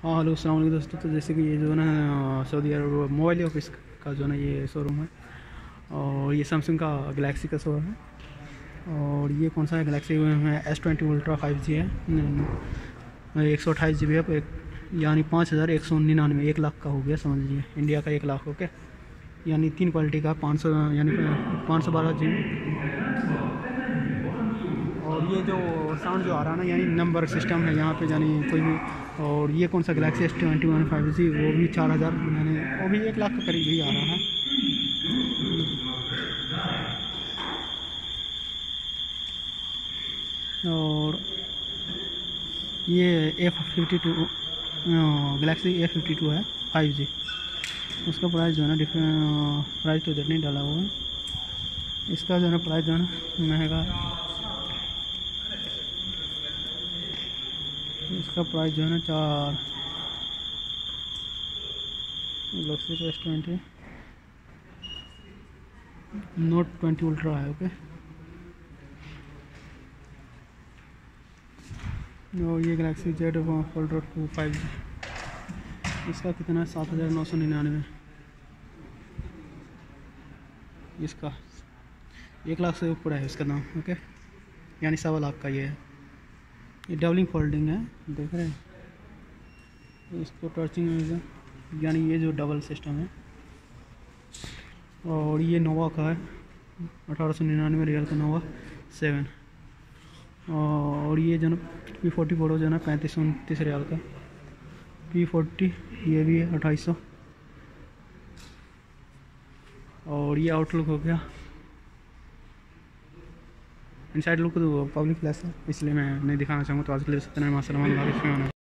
हाँ हेलो अस्सलाम वालेकुम दोस्तों। तो जैसे कि ये जो है ना सऊदी अरब मोबाइल ऑफिस का जो है ना ये शोरूम है, और ये सैमसंग का गैलेक्सी का शोरूम है। और ये कौन सा है, गैलेक्सी में S20 अल्ट्रा 5G है, 128 GB है, यानी 5199, 1 लाख का हो गया, समझ लीजिए इंडिया का 1 लाख। ओके, यानी 3 क्वालिटी का 500 यानी 512 GB। और ये जो साउंड जो आ रहा है ना, यानी नंबर सिस्टम है यहाँ पे, यानी कोई भी। और ये कौन सा गैलेक्सी S21 5G, वो भी 4000, यानी वो भी 1 लाख के करीब ही आ रहा है। और ये A52 गैलेक्सी A52 है 5G। उसका प्राइस जो है ना प्राइस तो इधर नहीं डाला हुआ है। इसका जो है ना प्राइस जो है ना महंगा है। इसका प्राइस जो है ना 4 गैलेक्सी का S20 Note 20 अल्ट्रा है। ओके, और ये गैलेक्सी Z Fold 2 5G, इसका कितना है 7999। इसका 1 लाख से ऊपर है इसका दाम। ओके, यानी 1.25 लाख का ये है। ये डबलिंग फोल्डिंग है, देख रहे हैं इसको, टर्चिंग, यानी ये जो डबल सिस्टम है। और ये नोवा का है 1899, रियल का नोवा 7। और ये जो ना P40 प्रो जो है ना 3529 रियाल का। P40 ये भी है 2800। और ये आउटलुक हो गया। इनसाइड लुक तो पब्लिक प्लेस है, इसलिए मैं नहीं दिखाना चाहूँगा। तो आज के लिए इतना, माशाल्लाह।